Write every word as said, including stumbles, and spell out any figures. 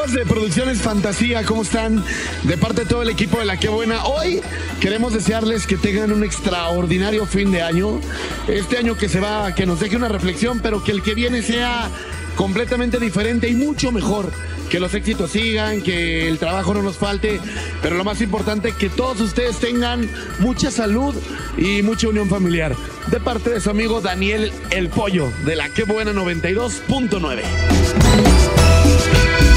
amigos de Producciones Fantasía, ¿cómo están? De parte de todo el equipo de La Qué Buena, hoy queremos desearles que tengan un extraordinario fin de año. Este año que se va, que nos deje una reflexión, pero que el que viene sea completamente diferente y mucho mejor. Que los éxitos sigan, que el trabajo no nos falte, pero lo más importante, que todos ustedes tengan mucha salud y mucha unión familiar. De parte de su amigo Daniel El Pollo, de La Qué Buena noventa y dos punto nueve.